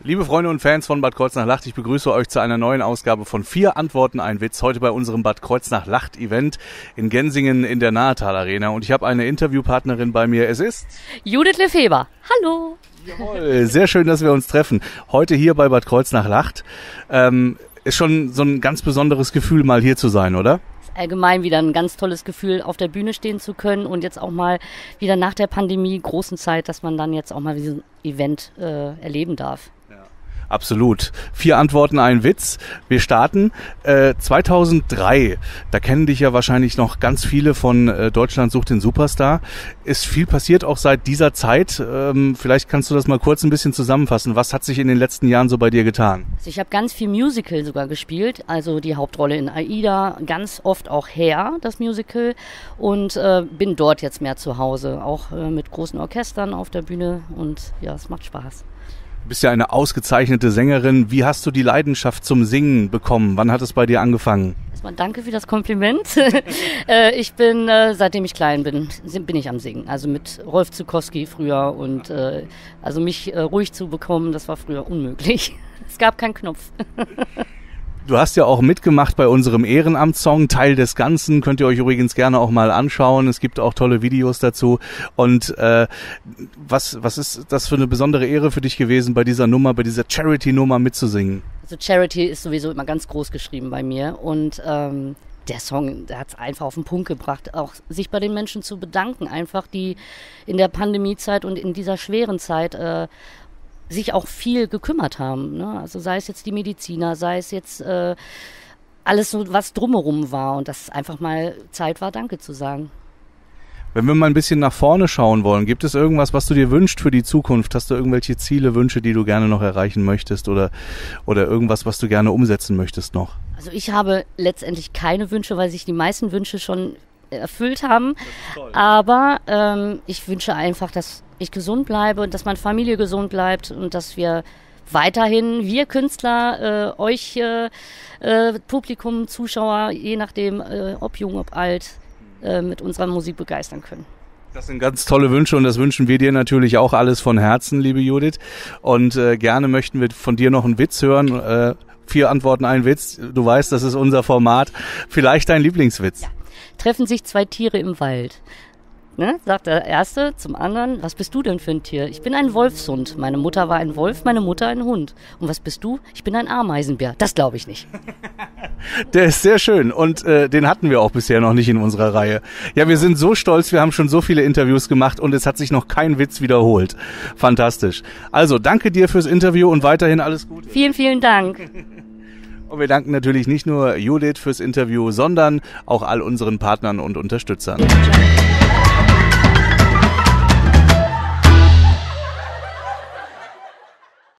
Liebe Freunde und Fans von Bad Kreuznach-Lacht, ich begrüße euch zu einer neuen Ausgabe von 4 Antworten, ein Witz. Heute bei unserem Bad Kreuznach-Lacht-Event in Gensingen in der Nahetal Arena. Und ich habe eine Interviewpartnerin bei mir. Es ist Judith Lefeber. Hallo. Jawohl, sehr schön, dass wir uns treffen. Heute hier bei Bad Kreuznach-Lacht. Ist schon so ein ganz besonderes Gefühl, mal hier zu sein, oder? Allgemein wieder ein ganz tolles Gefühl, auf der Bühne stehen zu können und jetzt auch mal wieder nach der Pandemie, großen Zeit, dass man dann jetzt auch mal diesen Event erleben darf. Absolut. 4 Antworten, ein Witz. Wir starten 2003. Da kennen dich ja wahrscheinlich noch ganz viele von Deutschland sucht den Superstar. Ist viel passiert auch seit dieser Zeit. Vielleicht kannst du das mal kurz ein bisschen zusammenfassen. Was hat sich in den letzten Jahren so bei dir getan? Also ich habe ganz viel Musical sogar gespielt. Also die Hauptrolle in Aida, ganz oft auch Hair, das Musical. Und bin dort jetzt mehr zu Hause. Auch mit großen Orchestern auf der Bühne. Und ja, es macht Spaß. Du bist ja eine ausgezeichnete Sängerin. Wie hast du die Leidenschaft zum Singen bekommen? Wann hat es bei dir angefangen? Erstmal danke für das Kompliment. Ich bin, seitdem ich klein bin ich am Singen. Also mit Rolf Zukowski früher und also mich ruhig zu bekommen, das war früher unmöglich. Es gab keinen Knopf. Du hast ja auch mitgemacht bei unserem Ehrenamtssong, Teil des Ganzen. Könnt ihr euch übrigens gerne auch mal anschauen. Es gibt auch tolle Videos dazu. Und was ist das für eine besondere Ehre für dich gewesen, bei dieser Nummer, bei dieser Charity-Nummer mitzusingen? Also Charity ist sowieso immer ganz groß geschrieben bei mir. Und der Song, der hat es einfach auf den Punkt gebracht, auch sich bei den Menschen zu bedanken, einfach die in der Pandemiezeit und in dieser schweren Zeit sich auch viel gekümmert haben, ne? Also sei es jetzt die Mediziner, sei es jetzt alles so, was drumherum war und dass es einfach mal Zeit war, Danke zu sagen. Wenn wir mal ein bisschen nach vorne schauen wollen, gibt es irgendwas, was du dir wünschst für die Zukunft? Hast du irgendwelche Ziele, Wünsche, die du gerne noch erreichen möchtest oder irgendwas, was du gerne umsetzen möchtest noch? Also ich habe letztendlich keine Wünsche, weil sich die meisten Wünsche schon erfüllt haben. Aber ich wünsche einfach, dass ich gesund bleibe und dass meine Familie gesund bleibt und dass wir weiterhin, wir Künstler, euch Publikum, Zuschauer, je nachdem, ob jung, ob alt, mit unserer Musik begeistern können. Das sind ganz tolle Wünsche und das wünschen wir dir natürlich auch alles von Herzen, liebe Judith. Und gerne möchten wir von dir noch einen Witz hören. 4 Antworten, ein Witz. Du weißt, das ist unser Format. Vielleicht dein Lieblingswitz. Ja. Treffen sich 2 Tiere im Wald. Ne? Sagt der Erste zum anderen, was bist du denn für ein Tier? Ich bin ein Wolfshund. Meine Mutter war ein Wolf, meine Mutter ein Hund. Und was bist du? Ich bin ein Ameisenbär. Das glaube ich nicht. Der ist sehr schön und den hatten wir auch bisher noch nicht in unserer Reihe. Ja, wir sind so stolz, wir haben schon so viele Interviews gemacht und es hat sich noch kein Witz wiederholt. Fantastisch. Also, danke dir fürs Interview und weiterhin alles Gute. Vielen, vielen Dank. Und wir danken natürlich nicht nur Judith fürs Interview, sondern auch all unseren Partnern und Unterstützern.